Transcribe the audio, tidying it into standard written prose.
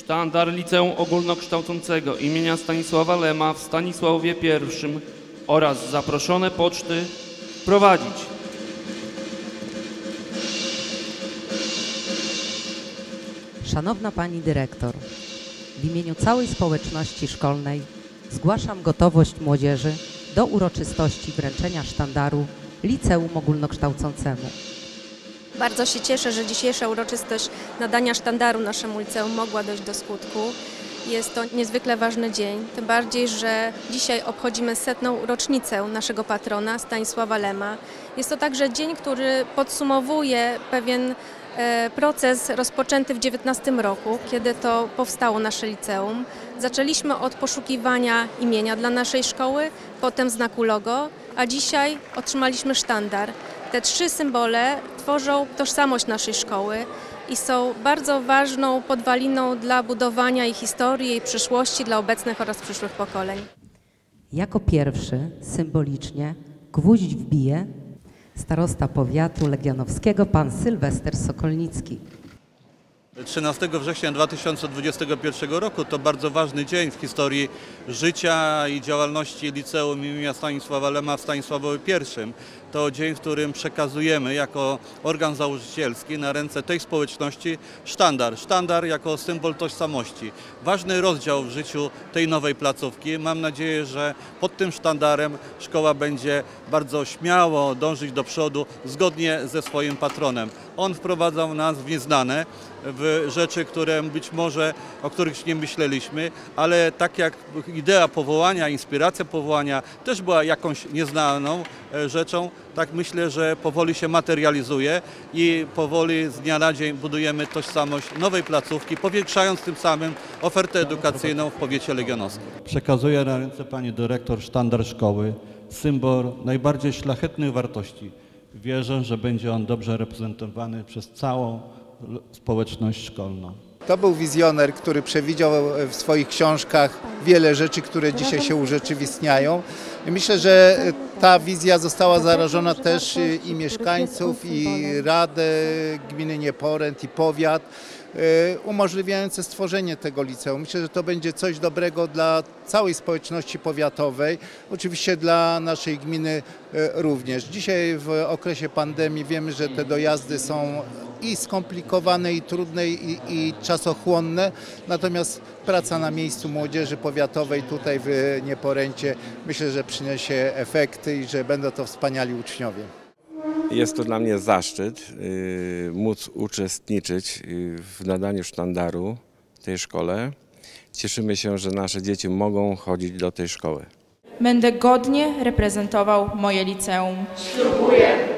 Sztandar Liceum Ogólnokształcącego imienia Stanisława Lema w Stanisławowie I oraz zaproszone poczty prowadzić. Szanowna Pani Dyrektor, w imieniu całej społeczności szkolnej zgłaszam gotowość młodzieży do uroczystości wręczenia sztandaru Liceum Ogólnokształcącemu. Bardzo się cieszę, że dzisiejsza uroczystość nadania sztandaru naszemu liceum mogła dojść do skutku. Jest to niezwykle ważny dzień, tym bardziej, że dzisiaj obchodzimy 100. rocznicę naszego patrona Stanisława Lema. Jest to także dzień, który podsumowuje pewien proces rozpoczęty w 19 roku, kiedy to powstało nasze liceum. Zaczęliśmy od poszukiwania imienia dla naszej szkoły, potem znaku logo, a dzisiaj otrzymaliśmy sztandar. Te 3 symbole tworzą tożsamość naszej szkoły i są bardzo ważną podwaliną dla budowania jej historii, jej przyszłości dla obecnych oraz przyszłych pokoleń. Jako pierwszy symbolicznie gwóźdź wbije starosta powiatu legionowskiego pan Sylwester Sokolnicki. 13 września 2021 roku to bardzo ważny dzień w historii życia i działalności Liceum im. Stanisława Lema w Stanisławowie I. To dzień, w którym przekazujemy jako organ założycielski na ręce tej społeczności sztandar. Sztandar jako symbol tożsamości. Ważny rozdział w życiu tej nowej placówki. Mam nadzieję, że pod tym sztandarem szkoła będzie bardzo śmiało dążyć do przodu zgodnie ze swoim patronem. On wprowadzał nas w nieznane, w rzeczy, które być może, o których nie myśleliśmy, ale tak jak idea powołania, inspiracja powołania też była jakąś nieznaną rzeczą, tak myślę, że powoli się materializuje i powoli z dnia na dzień budujemy tożsamość nowej placówki, powiększając tym samym ofertę edukacyjną w powiecie legionowskim. Przekazuję na ręce pani dyrektor sztandar szkoły, symbol najbardziej szlachetnych wartości. Wierzę, że będzie on dobrze reprezentowany przez całą społeczność szkolną. To był wizjoner, który przewidział w swoich książkach wiele rzeczy, które dzisiaj się urzeczywistniają. I myślę, że ta wizja została zarażona też i mieszkańców, i Radę Gminy Nieporęt, i powiat, umożliwiające stworzenie tego liceum. Myślę, że to będzie coś dobrego dla całej społeczności powiatowej, oczywiście dla naszej gminy również. Dzisiaj w okresie pandemii wiemy, że te dojazdy są i skomplikowane, i trudne, i czasochłonne, natomiast praca na miejscu młodzieży powiatowej tutaj w Nieporęcie myślę, że przyniesie efekty i że będą to wspaniali uczniowie. Jest to dla mnie zaszczyt móc uczestniczyć w nadaniu sztandaru tej szkole. Cieszymy się, że nasze dzieci mogą chodzić do tej szkoły. Będę godnie reprezentował moje liceum. Ślubuję.